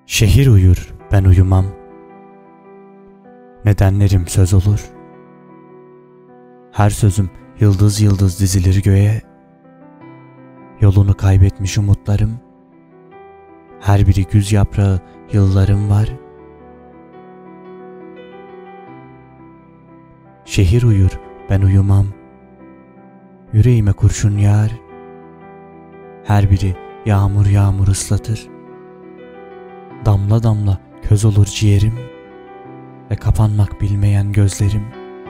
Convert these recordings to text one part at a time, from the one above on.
Şehir uyur, ben uyumam. Nedenlerim söz olur. Her sözüm yıldız yıldız dizilir göğe. Yolunu kaybetmiş umutlarım. Her biri güz yaprağı, yıllarım var. Şehir uyur, ben uyumam. Yüreğime kurşun yağar. Her biri yağmur yağmur ıslatır. Damla damla köz olur ciğerim ve kapanmak bilmeyen gözlerim.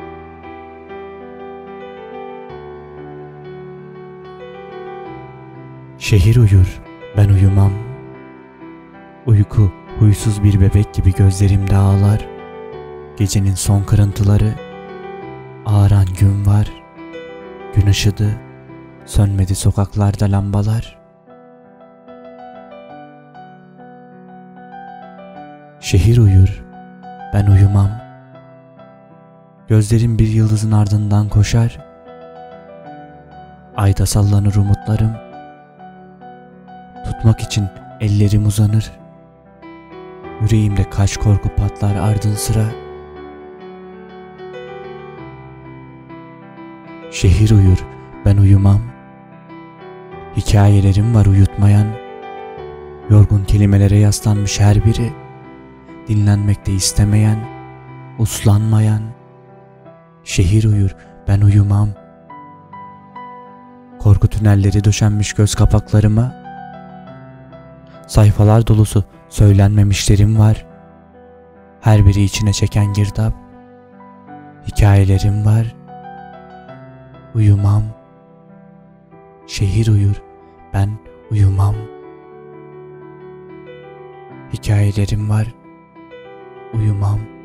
Şehir uyur, ben uyumam. Uyku huysuz bir bebek gibi gözlerimde ağlar. Gecenin son kırıntıları, ağaran gün var. Gün ışıdı, sönmedi sokaklarda lambalar. Şehir uyur, ben uyumam. Gözlerim bir yıldızın ardından koşar. Ayda sallanır umutlarım. Tutmak için ellerim uzanır. Yüreğimde kaç korku patlar ardın sıra. Şehir uyur, ben uyumam. Hikayelerim var uyutmayan. Yorgun kelimelere yaslanmış her biri. Dinlenmekte istemeyen, uslanmayan. Şehir uyur, ben uyumam. Korku tünelleri döşenmiş göz kapaklarıma. Sayfalar dolusu söylenmemişlerim var. Her biri içine çeken girdap. Hikayelerim var. Uyumam. Şehir uyur, ben uyumam. Hikayelerim var. Uyumam.